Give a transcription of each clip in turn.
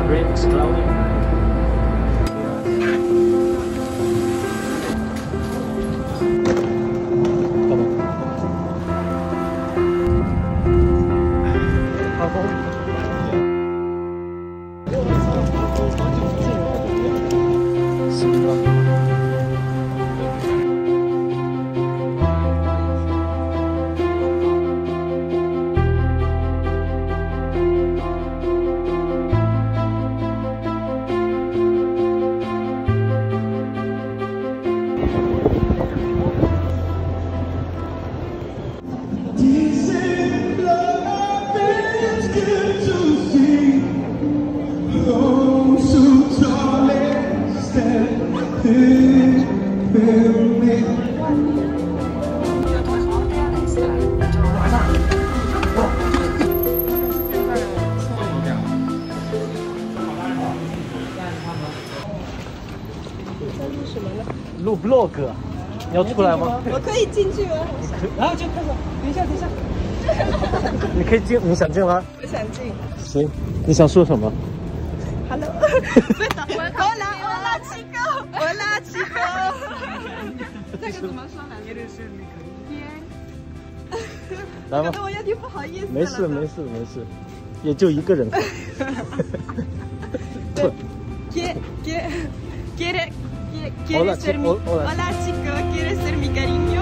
Remix Claudia。 录 vlog， 你要出来吗？ 我可以进去吗？ 然后就开始，等一下。你可以进，你想进吗？ 我想进。 行，你想说什么 ？Hello， Hola chico，这个怎么说呢？ 来吧。 可能我有点不好意思。 没事，也就一个人。 对。¿Quieres ser mi... Hola chico, ¿quieres ser mi cariño?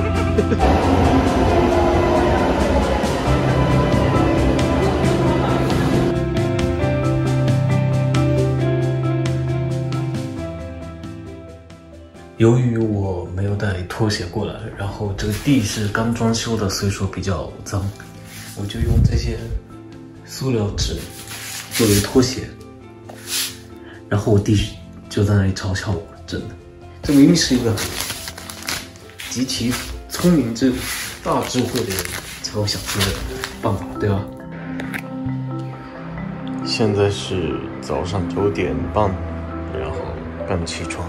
由于我没有带拖鞋过来，然后这个地是刚装修的，所以说比较脏，我就用这些塑料纸作为拖鞋，然后我弟就在那里嘲笑我。 真的，这明明是一个极其聪明大智慧的人才会想出来的办法，对吧？现在是早上9点半，然后刚起床。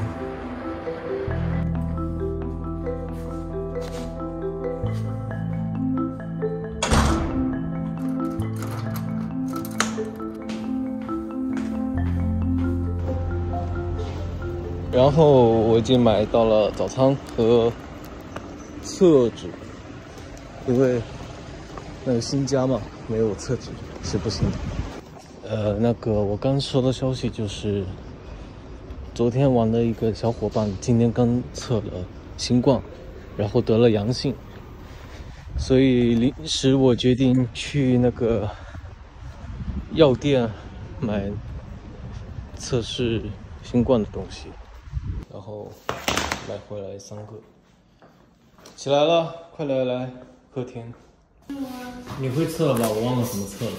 然后我已经买到了早餐和厕纸，因为那个新家嘛，没有厕纸是不行的。那个我刚收到消息就是，昨天玩的一个小伙伴今天刚测了新冠，然后得了阳性，所以临时我决定去那个药店买测试新冠的东西。 然后买回来3个，起来了，快来客厅。你会测吧？我忘了怎么测了。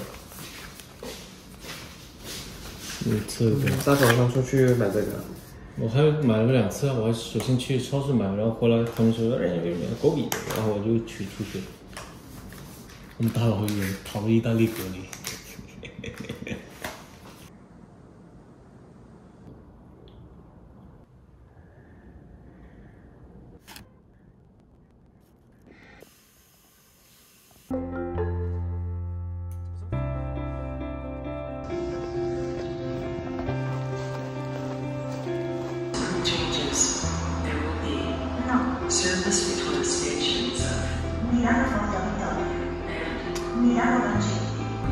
你测一个。 大早上出去买这个。 我还买了2次，我还首先去超市买，然后回来他们说狗比，然后我就取出去。我们大老远跑到意大利隔离。 Service between stations of Milano and Milano Vangelis.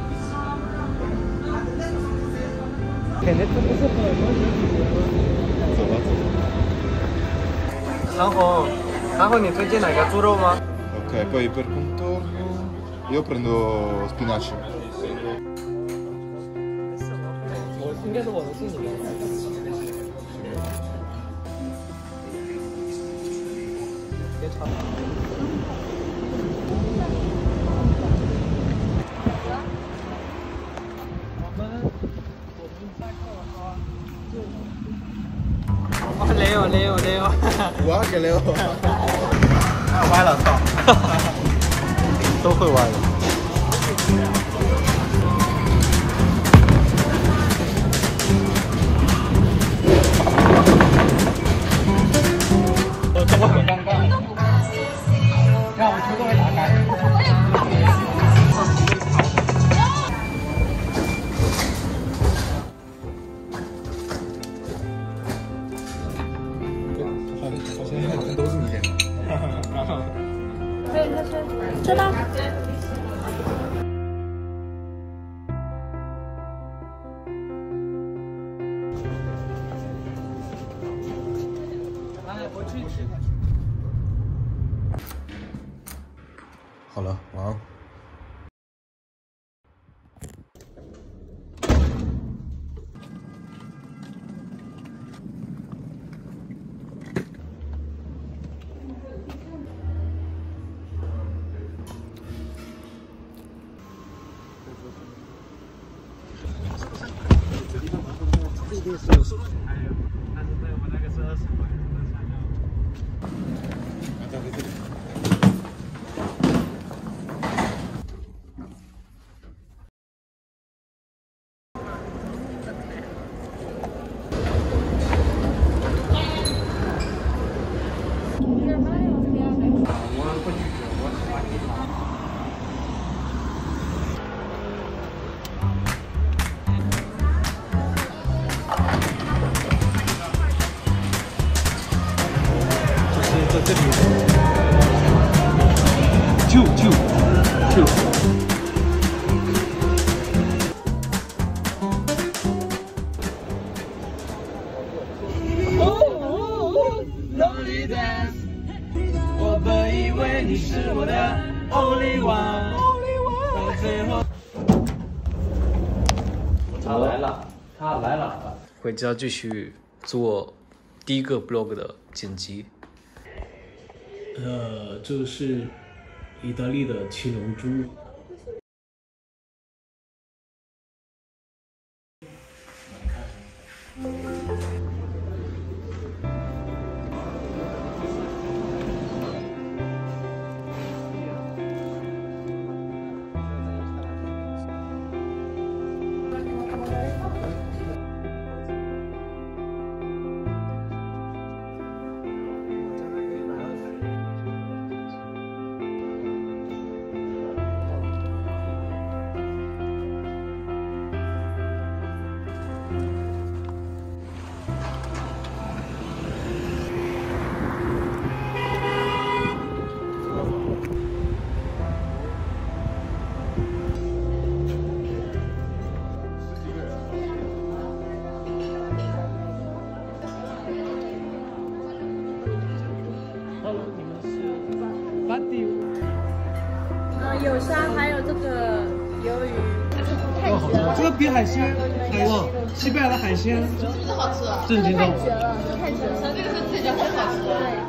韩红，你推荐哪个猪肉吗 ？Ok, poi per contorno io prendo spinaci. 应该是我的姓里面。 别吵！ Leo. Guarda che Leo. 歪了，操！ 都会歪的。 我很尴尬。让我球都没打开。 好了，晚安。 这里，Q。我本以为你是我的 only one， 到最后，他来了，回家继续做第一个 vlog 的剪辑。这是意大利的七龙珠。 有虾，还有这个鱿鱼，太绝了！ 这个比海鲜哇，西班牙的海鲜是不是好吃啊？ 震惊到！ 太绝了，太绝了！这个是自己家很好吃的。对。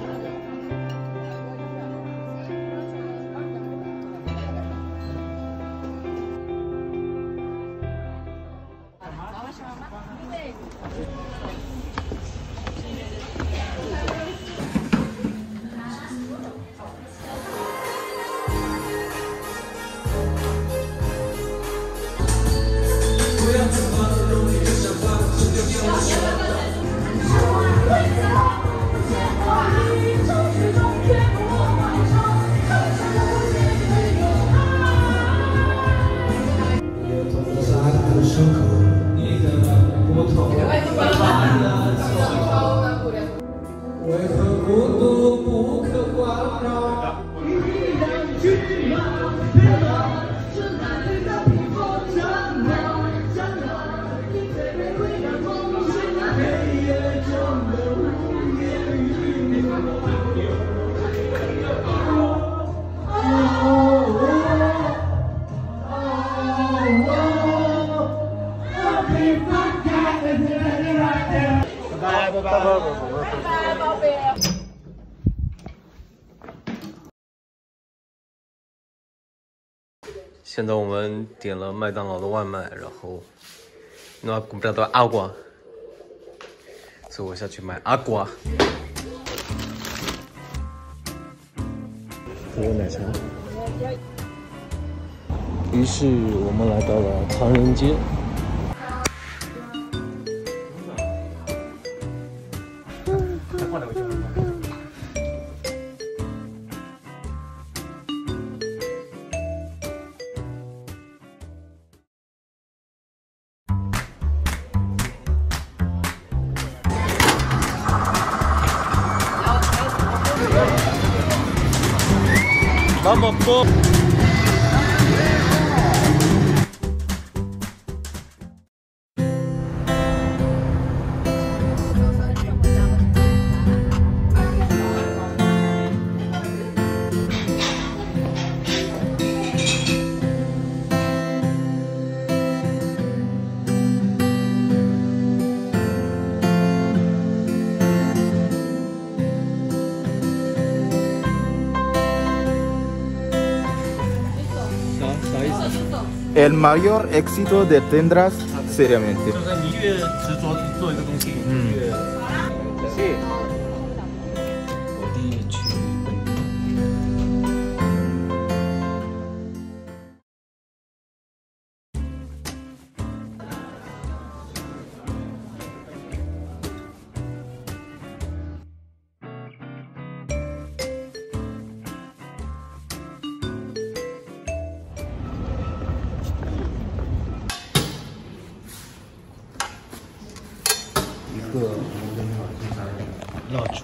拜拜，宝贝。 现在我们点了麦当劳的外卖，然后那comprado agua， 所以我下去买 agua。 还有奶茶。于是我们来到了唐人街。 Vamos po. el mayor éxito de tendrás seriamente. 就是你越执着做一个东西，你越 Sí. 我的去。一个蜡烛。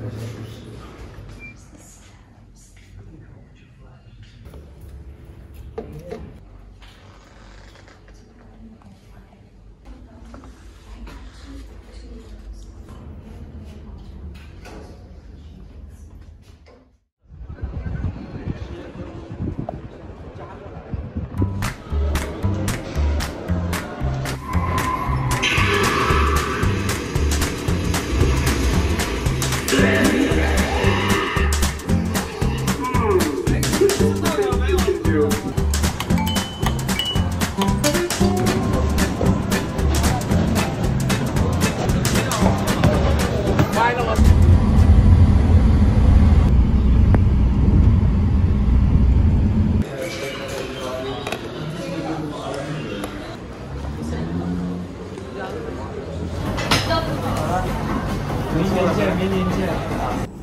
明年见，明年见。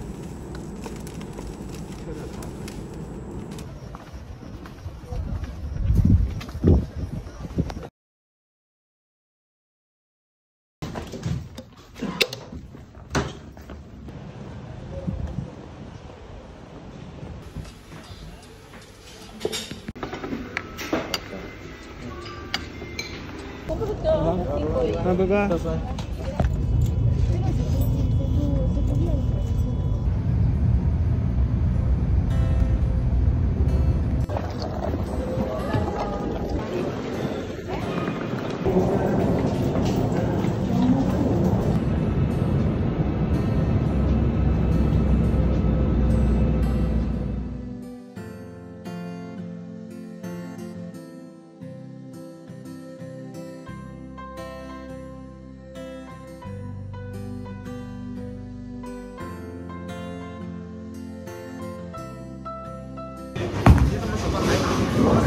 拜拜。 拜拜。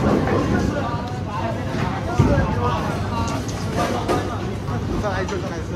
上来就上来吃。